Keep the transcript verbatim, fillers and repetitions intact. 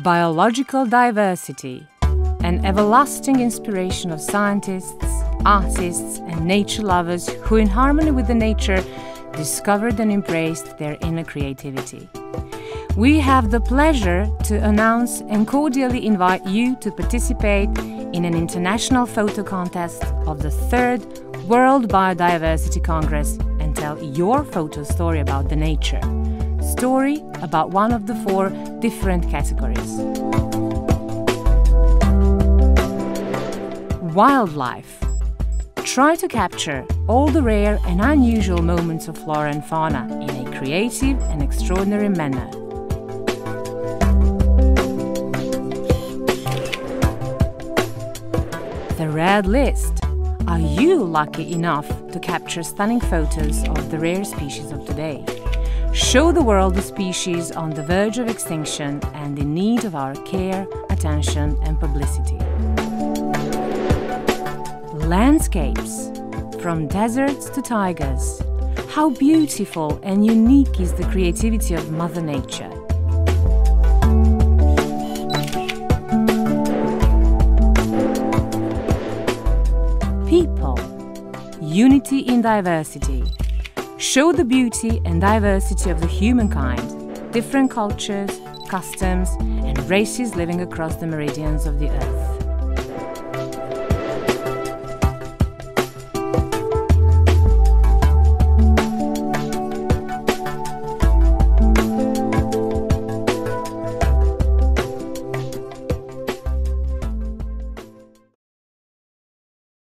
Biological diversity, an everlasting inspiration of scientists, artists, and nature lovers who, in harmony with the nature, discovered and embraced their inner creativity. We have the pleasure to announce and cordially invite you to participate in an international photo contest of the third World Biodiversity Congress and tell your photo story about the nature. Story about one of the four different categories. Wildlife. Try to capture all the rare and unusual moments of flora and fauna in a creative and extraordinary manner. The Red List. Are you lucky enough to capture stunning photos of the rare species of today? Show the world the species on the verge of extinction and in need of our care, attention, and publicity. Landscapes. From deserts to tigers. How beautiful and unique is the creativity of Mother Nature. People. Unity in diversity. Show the beauty and diversity of the humankind, different cultures, customs, and races living across the meridians of the earth.